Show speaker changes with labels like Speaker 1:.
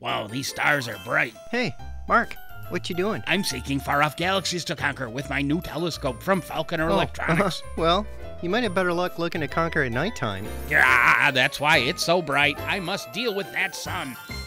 Speaker 1: Wow, these stars are bright.
Speaker 2: Hey, Mark, what you doing?
Speaker 1: I'm seeking far-off galaxies to conquer with my new telescope from Falconer Electronics.
Speaker 2: Well, you might have better luck looking to conquer at nighttime.
Speaker 1: Yeah, that's why it's so bright. I must deal with that sun.